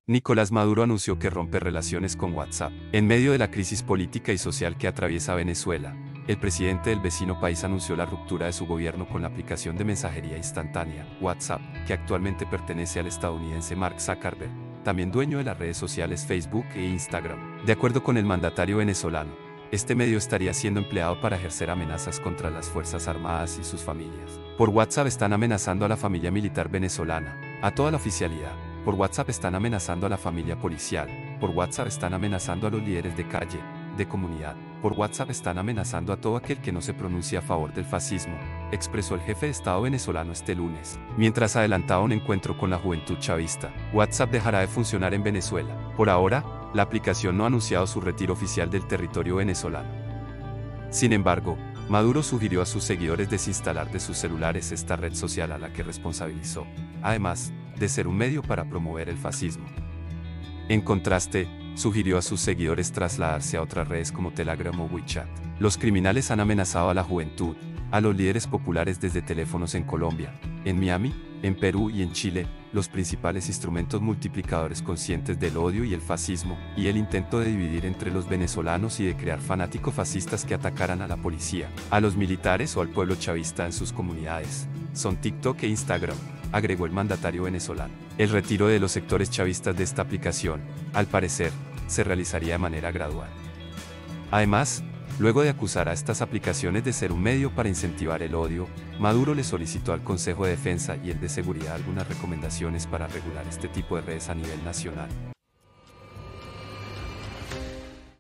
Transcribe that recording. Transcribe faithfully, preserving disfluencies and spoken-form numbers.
Nicolás Maduro anunció que rompe relaciones con WhatsApp. En medio de la crisis política y social que atraviesa Venezuela, el presidente del vecino país anunció la ruptura de su gobierno con la aplicación de mensajería instantánea, WhatsApp, que actualmente pertenece al estadounidense Mark Zuckerberg, también dueño de las redes sociales Facebook e Instagram. De acuerdo con el mandatario venezolano, este medio estaría siendo empleado para ejercer amenazas contra las Fuerzas Armadas y sus familias. Por WhatsApp están amenazando a la familia militar venezolana, a toda la oficialidad. Por WhatsApp están amenazando a la familia policial. Por WhatsApp están amenazando a los líderes de calle, de comunidad. Por WhatsApp están amenazando a todo aquel que no se pronuncie a favor del fascismo, expresó el jefe de Estado venezolano este lunes, mientras adelantaba un encuentro con la juventud chavista. WhatsApp dejará de funcionar en Venezuela. Por ahora, la aplicación no ha anunciado su retiro oficial del territorio venezolano. Sin embargo, Maduro sugirió a sus seguidores desinstalar de sus celulares esta red social a la que responsabilizó, además de ser un medio para promover el fascismo. En contraste, sugirió a sus seguidores trasladarse a otras redes como Telegram o WeChat. Los criminales han amenazado a la juventud, a los líderes populares desde teléfonos en Colombia, en Miami, en Perú y en Chile, los principales instrumentos multiplicadores conscientes del odio y el fascismo, y el intento de dividir entre los venezolanos y de crear fanáticos fascistas que atacaran a la policía, a los militares o al pueblo chavista en sus comunidades. Son TikTok e Instagram, agregó el mandatario venezolano. El retiro de los sectores chavistas de esta aplicación, al parecer, se realizaría de manera gradual. Además, luego de acusar a estas aplicaciones de ser un medio para incentivar el odio, Maduro le solicitó al Consejo de Defensa y el de Seguridad algunas recomendaciones para regular este tipo de redes a nivel nacional.